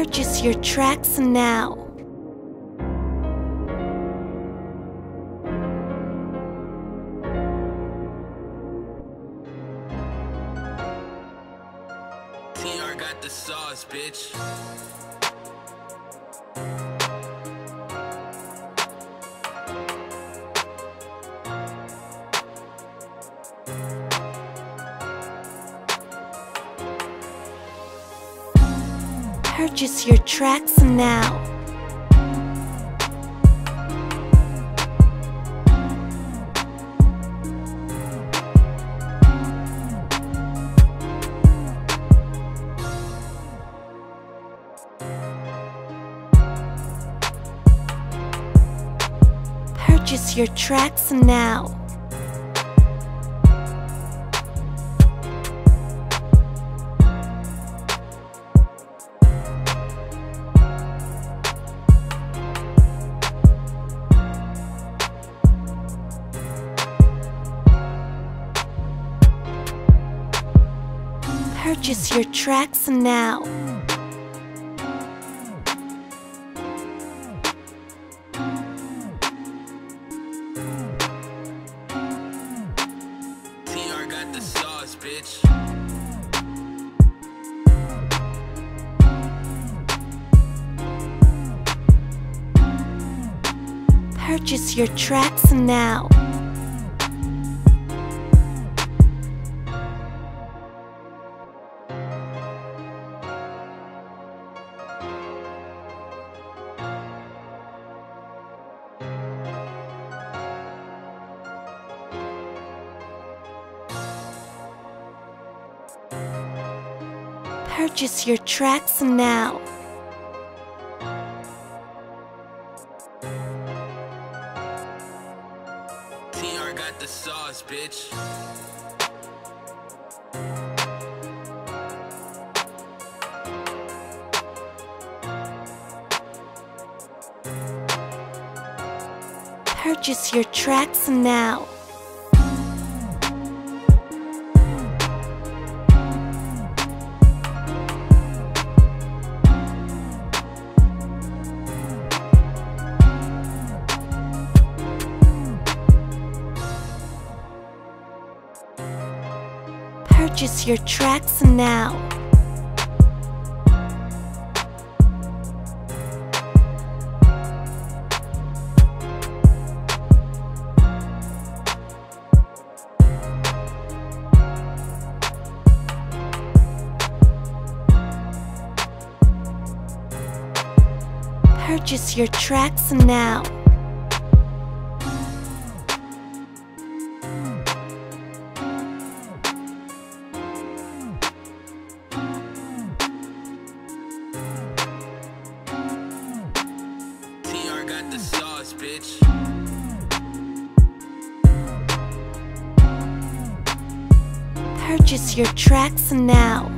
Purchase your tracks now. TR got the sauce, bitch. Purchase your tracks now. Purchase your tracks now. Purchase your tracks now. TR got the sauce, bitch. Purchase your tracks now. Purchase your tracks now. TR got the sauce, bitch. Purchase your tracks now. Purchase your tracks now. Purchase your tracks now. TR got the sauce, bitch. Purchase your tracks now.